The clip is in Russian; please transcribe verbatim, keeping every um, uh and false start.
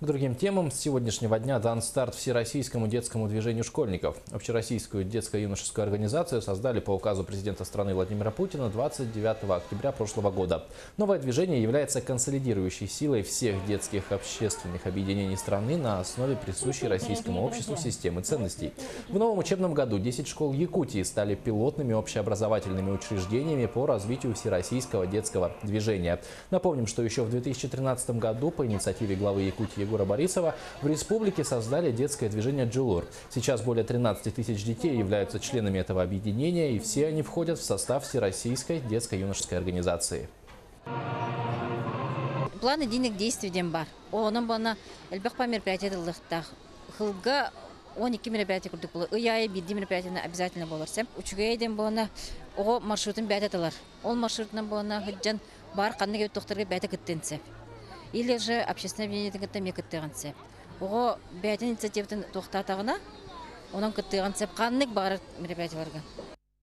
К другим темам с сегодняшнего дня дан старт Всероссийскому детскому движению школьников. Общероссийскую детско-юношескую организацию создали по указу президента страны Владимира Путина двадцать девятого октября прошлого года. Новое движение является консолидирующей силой всех детских общественных объединений страны на основе присущей российскому обществу системы ценностей. В новом учебном году десять школ Якутии стали пилотными общеобразовательными учреждениями по развитию Всероссийского детского движения. Напомним, что еще в две тысячи тринадцатом году по инициативе главы Якутии Егора Борисова в республике создали детское движение «Джилур». Сейчас более тринадцати тысяч детей являются членами этого объединения, и все они входят в состав Всероссийской детско-юношеской организации. Планы денег действий бар. Onun bana elbette bir merkezde olacak. Hılga on iki merkezde kurduk bu. Uyaya bir merkezde обязательно боларсам. Учугайден бана o маршрутын бәйтәтәләр. Ол маршрутның бана хәҗҗән бар канны докторга бәйтә киттенсе. Или же общественное объединение гыта мекеттегәнсе. Ого бәйтә инициативадан тохтатагына, оның киттегәнсе канлык бар мероприятиеләргә.